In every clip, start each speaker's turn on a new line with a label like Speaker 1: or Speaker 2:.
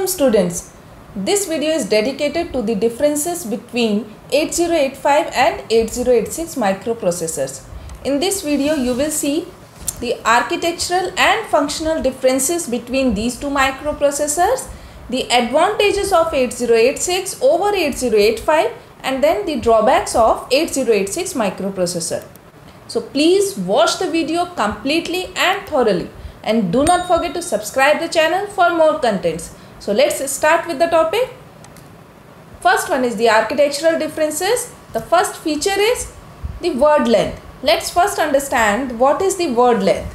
Speaker 1: Welcome students. This video is dedicated to the differences between 8085 and 8086 microprocessors. In this video you will see the architectural and functional differences between these two microprocessors, the advantages of 8086 over 8085 and then the drawbacks of 8086 microprocessor. So please watch the video completely and thoroughly. And do not forget to subscribe the channel for more contents. So let's start with the topic. First one is the architectural differences. The first feature is the word length. Let's first understand what is the word length.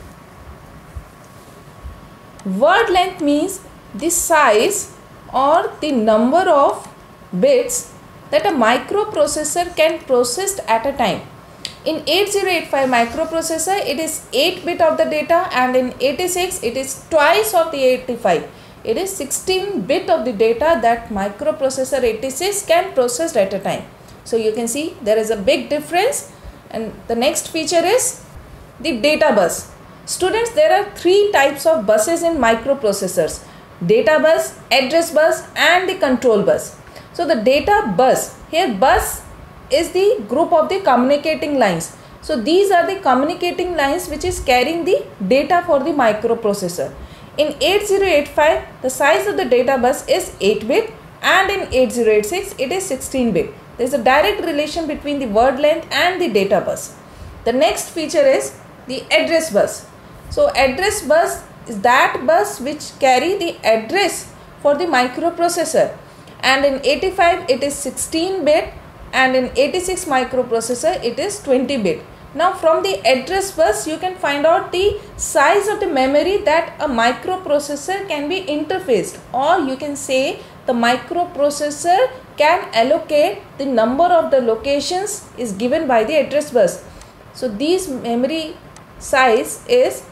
Speaker 1: Word length means the size or the number of bits that a microprocessor can process at a time. In 8085 microprocessor it is 8 bit of the data, and in 86 it is twice of the 85. It is 16 bit of the data that microprocessor 86 can process at a time. So you can see there is a big difference. And the next feature is the data bus. Students, there are three types of buses in microprocessors: data bus, address bus and the control bus. So the data bus, here bus is the group of the communicating lines. So these are the communicating lines which is carrying the data for the microprocessor. In 8085 the size of the data bus is 8 bit and in 8086 it is 16 bit. There is a direct relation between the word length and the data bus. The next feature is the address bus. So address bus is that bus which carry the address for the microprocessor, and in 85 it is 16 bit and in 86 microprocessor it is 20 bit. Now from the address bus you can find out the size of the memory that a microprocessor can be interfaced, or you can say the microprocessor can allocate the number of the locations is given by the address bus. So these memory size is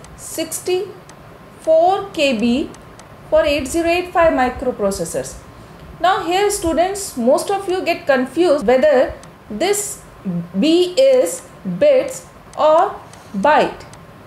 Speaker 1: 64 KB for 8085 microprocessors. Now here students, most of you get confused whether this B is bits or byte.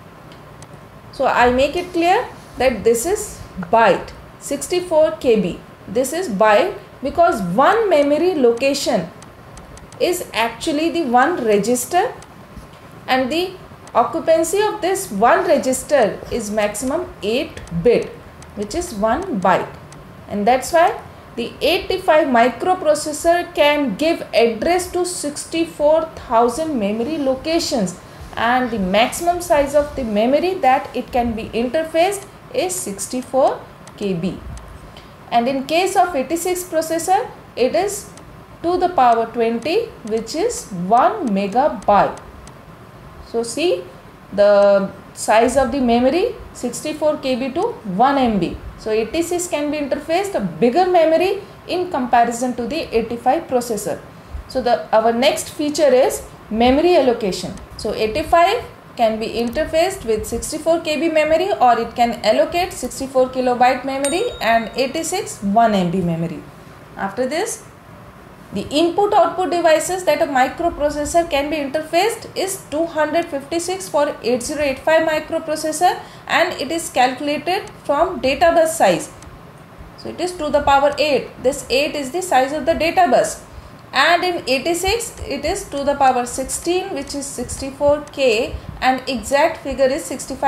Speaker 1: So I make it clear that this is byte, 64 KB. This is byte because one memory location is actually the one register, and the occupancy of this one register is maximum 8 bit, which is 1 byte, and that's why the 85 microprocessor can give address to 64,000 memory locations, and the maximum size of the memory that it can be interfaced is 64 KB. And in case of 86 processor, it is to the power 20, which is 1 megabyte. So see the size of the memory, 64 KB to 1 MB. So 86 can be interfaced a bigger memory in comparison to the 85 processor. So our next feature is memory allocation. So 85 can be interfaced with 64 KB memory, or it can allocate 64 kilobyte memory, and 86 1 MB memory. After this, the input output devices that a microprocessor can be interfaced is 256 for 8085 microprocessor, and it is calculated from data bus size. So it is to the power 8. This 8 is the size of the data bus. And in 86 it is to the power 16, which is 64K, and exact figure is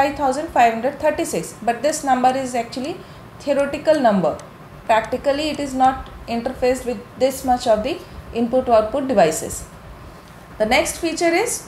Speaker 1: 65,536. But this number is actually theoretical number. Practically it is not interfaced with this much of the input output devices. The next feature is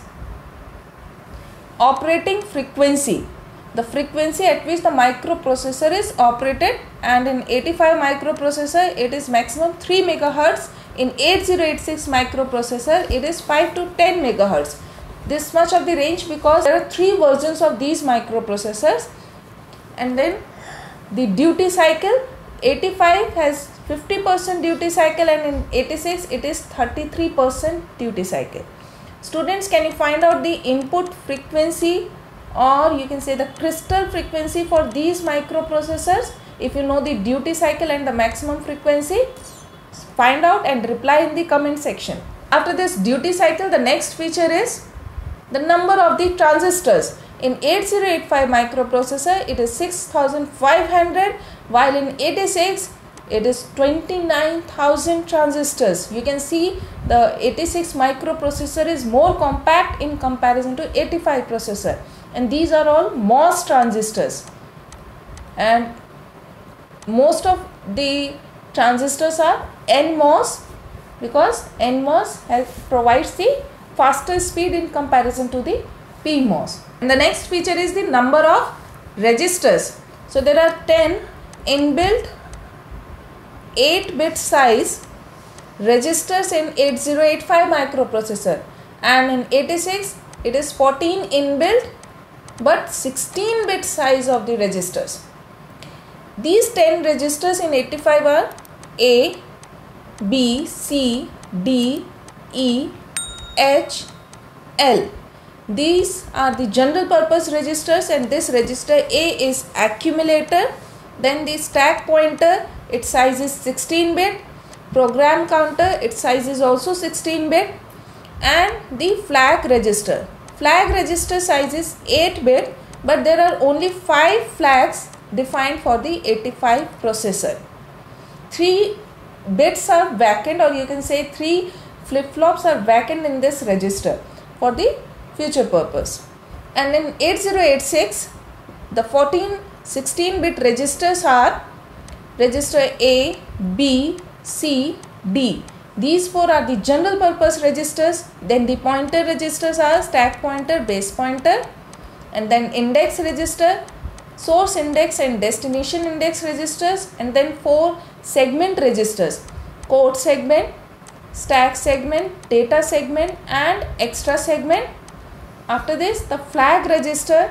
Speaker 1: operating frequency. The frequency at which the microprocessor is operated, and in 85 microprocessor it is maximum 3 megahertz. In 8086 microprocessor it is 5 to 10 megahertz. This much of the range because there are 3 versions of these microprocessors. And then the duty cycle, 85 has 50% duty cycle, and in 86 it is 33% duty cycle. Students, can you find out the input frequency, or you can say the crystal frequency for these microprocessors? If you know the duty cycle and the maximum frequency, find out and reply in the comment section. After this duty cycle, the next feature is the number of the transistors. In 8085 microprocessor it is 6500, while in 86 it is 29,000 transistors. You can see the 86 microprocessor is more compact in comparison to 85 processor, and these are all MOS transistors, and most of the transistors are NMOS because NMOS provides the faster speed in comparison to the PMOS. And the next feature is the number of registers. So there are 10 inbuilt 8-bit size registers in 8085 microprocessor, and in 86 it is 14 inbuilt but 16-bit size of the registers. These 10 registers in 85 are A, B, C, D, E, H, L. These are the general purpose registers, and this register A is accumulator, then the stack pointer, its size is 16-bit, program counter, its size is also 16-bit, and the flag register. Flag register size is 8-bit, but there are only 5 flags defined for the 85 processor. 3 bits are vacant, or you can say 3 flip-flops are vacant in this register for the future purpose. And in 8086, the 14 16-bit registers are register A, B, C, D. These 4 are the general purpose registers. Then the pointer registers are stack pointer, base pointer, and then index register, source index and destination index registers, and then 4 segment registers: code segment, stack segment, data segment, and extra segment. After this, the flag register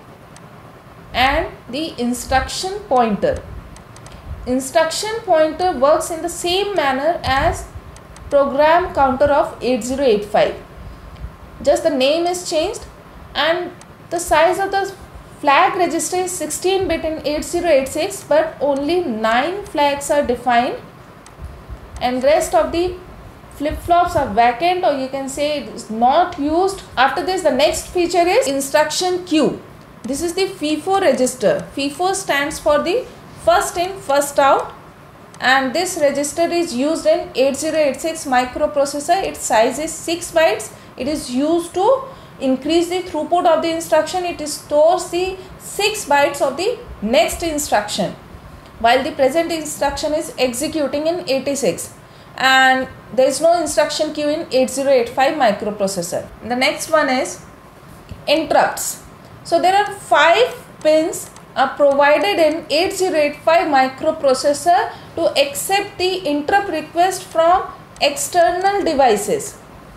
Speaker 1: and the instruction pointer. Instruction pointer works in the same manner as program counter of 8085. Just the name is changed, and the size of the flag register is 16-bit in 8086, but only 9 flags are defined, and rest of the flip-flops are vacant, or you can say it is not used. After this, the next feature is instruction queue. This is the FIFO register. FIFO stands for the first in, first out, and this register is used in 8086 microprocessor. Its size is 6 bytes. It is used to increase the throughput of the instruction. It stores the 6 bytes of the next instruction while the present instruction is executing in 86, and there is no instruction queue in 8085 microprocessor. The next one is interrupts. So there are 5 pins are provided in 8085 microprocessor to accept the interrupt request from external devices,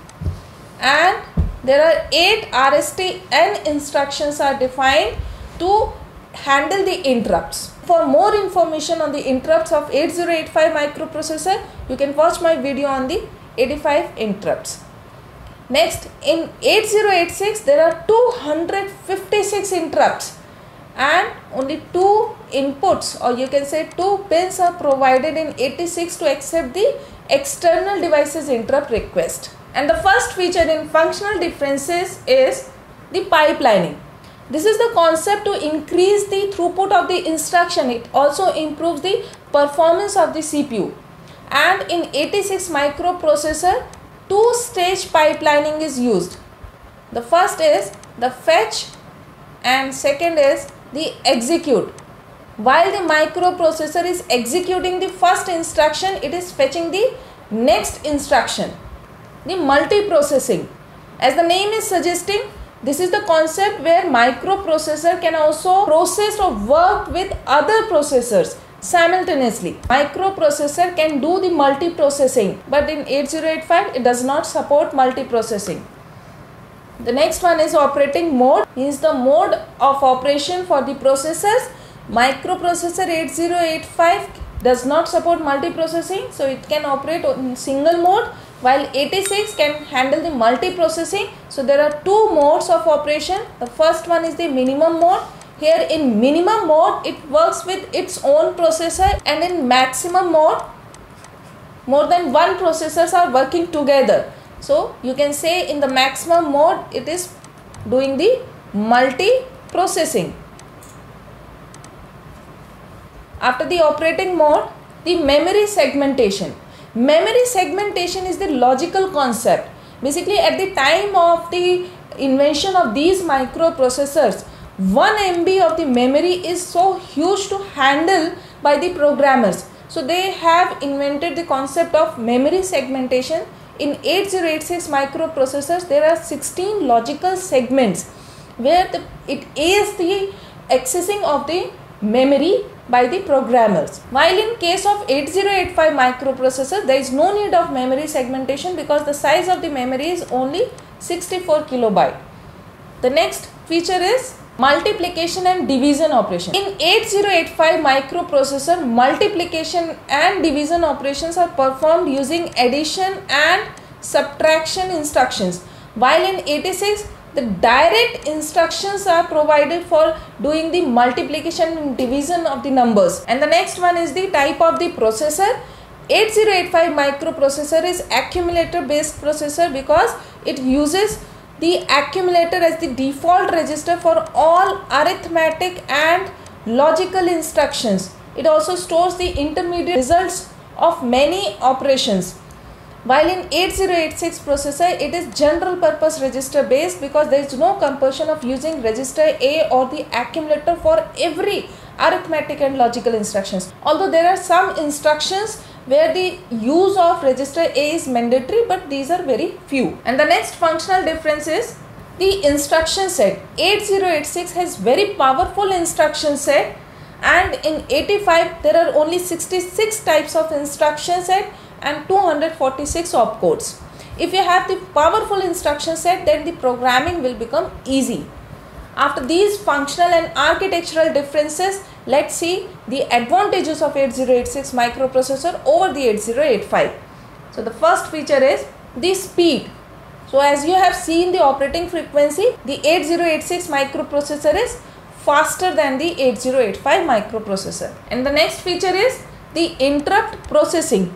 Speaker 1: and there are 8 RST-N instructions are defined to handle the interrupts. For more information on the interrupts of 8085 microprocessor, you can watch my video on the 85 interrupts. Next, in 8086 there are 256 interrupts, and only 2 inputs, or you can say 2 pins are provided in 86 to accept the external devices interrupt request. And the first feature in functional differences is the pipelining. This is the concept to increase the throughput of the instruction. It also improves the performance of the CPU. And in 86 microprocessor, 2-stage pipelining is used. The first is the fetch, and second is the execute. While the microprocessor is executing the first instruction, it is fetching the next instruction. The multiprocessing, as the name is suggesting, this is the concept where microprocessor can also process or work with other processors simultaneously. Microprocessor can do the multiprocessing, but in 8085 it does not support multiprocessing. The next one is operating mode, is the mode of operation for the processors. Microprocessor 8085 does not support multiprocessing, so it can operate in single mode, while 86 can handle the multiprocessing. So there are 2 modes of operation. The first one is the minimum mode. Here in minimum mode, it works with its own processor, and in maximum mode, more than one processors are working together. So you can say in the maximum mode, it is doing the multi-processing. After the operating mode, the memory segmentation. Memory segmentation is the logical concept. Basically, at the time of the invention of these microprocessors, 1 MB of the memory is so huge to handle by the programmers. So they have invented the concept of memory segmentation. In 8086 microprocessors, there are 16 logical segments where it is the accessing of the memory by the programmers. While in case of 8085 microprocessor, there is no need of memory segmentation because the size of the memory is only 64 kilobyte. The next feature is multiplication and division operation. In 8085 microprocessor, multiplication and division operations are performed using addition and subtraction instructions, while in 86 the direct instructions are provided for doing the multiplication and division of the numbers. And the next one is the type of the processor. 8085 microprocessor is accumulator based processor because it uses the accumulator as the default register for all arithmetic and logical instructions. It also stores the intermediate results of many operations. While in 8086 processor, it is general purpose register based because there is no compulsion of using register A or the accumulator for every arithmetic and logical instructions. Although there are some instructions where the use of register A is mandatory, but these are very few. And the next functional difference is the instruction set. 8086 has very powerful instruction set, and in 85 there are only 66 types of instruction set and 246 opcodes. If you have the powerful instruction set, then the programming will become easy. After these functional and architectural differences, let's see the advantages of 8086 microprocessor over the 8085. So the first feature is the speed. So as you have seen the operating frequency, the 8086 microprocessor is faster than the 8085 microprocessor. And the next feature is the interrupt processing.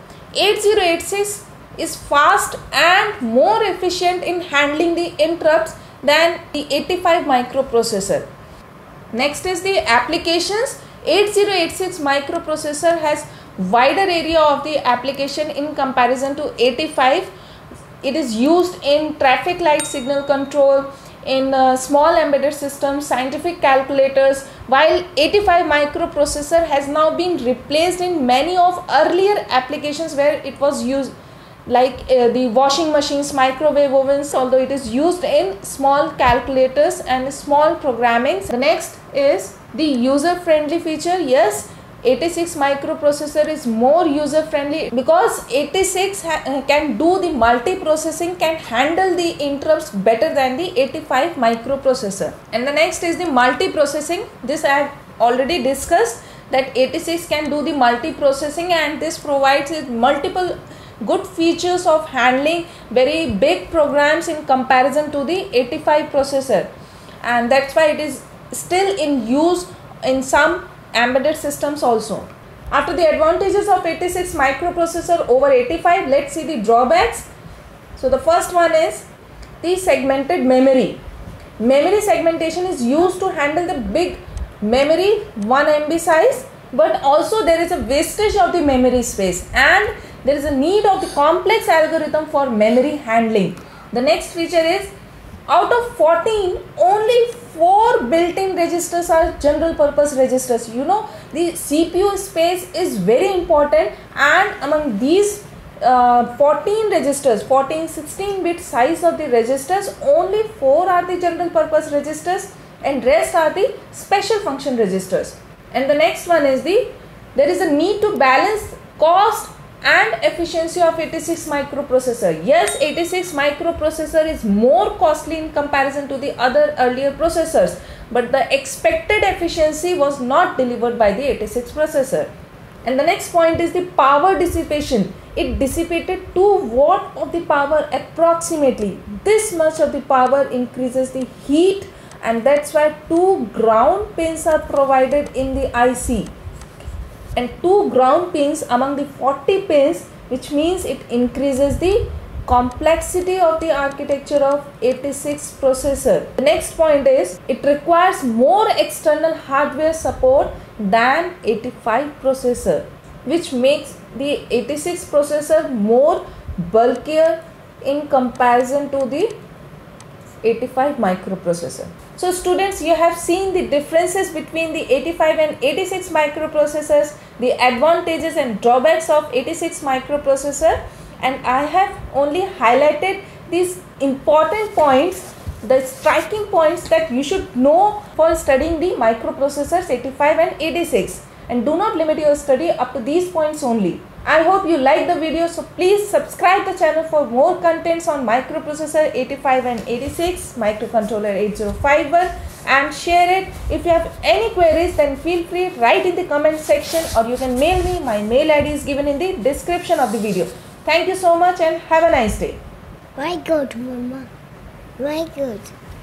Speaker 1: 8086 is fast and more efficient in handling the interrupts than the 85 microprocessor. Next is the applications. 8086 microprocessor has wider area of the application in comparison to 85. It is used in traffic light signal control, in small embedded systems, scientific calculators, while 85 microprocessor has now been replaced in many of earlier applications where it was used, like the washing machines, microwave ovens, although it is used in small calculators and small programming. The next is the user friendly feature. Yes, 86 microprocessor is more user friendly because 86 can do the multiprocessing, can handle the interrupts better than the 85 microprocessor. And the next is the multiprocessing. This I have already discussed, that 86 can do the multiprocessing, and this provides it multiple good features of handling very big programs in comparison to the 85 processor, and that's why it is still in use in some embedded systems also. After the advantages of 86 microprocessor over 85, let's see the drawbacks. So the first one is the segmented memory. Memory segmentation is used to handle the big memory 1 MB size, but also there is a wastage of the memory space and there is a need of the complex algorithm for memory handling. The next feature is, out of 14, only 4 built-in registers are general purpose registers. You know, the CPU space is very important, and among these 14 registers, 16-bit size of the registers, only 4 are the general purpose registers and rest are the special function registers. And the next one is there is a need to balance cost and efficiency of 86 microprocessor. Yes, 86 microprocessor is more costly in comparison to the other earlier processors, but the expected efficiency was not delivered by the 86 processor. And the next point is the power dissipation. It dissipated 2 watt of the power approximately. This much of the power increases the heat, and that's why 2 ground pins are provided in the IC. And 2 ground pins among the 40 pins, which means it increases the complexity of the architecture of 86 processor. The next point is it requires more external hardware support than 85 processor. which makes the 86 processor more bulkier in comparison to the 85 microprocessor. So students, you have seen the differences between the 85 and 86 microprocessors, the advantages and drawbacks of 86 microprocessor, and I have only highlighted these important points, the striking points that you should know for studying the microprocessors 85 and 86, and do not limit your study up to these points only. I hope you like the video, so please subscribe the channel for more contents on microprocessor 85 and 86, microcontroller 8051, and share it. If you have any queries, then feel free, write in the comment section, or you can mail me. My mail ID is given in the description of the video. Thank you so much and have a nice day.
Speaker 2: Very good, Mama. Very good.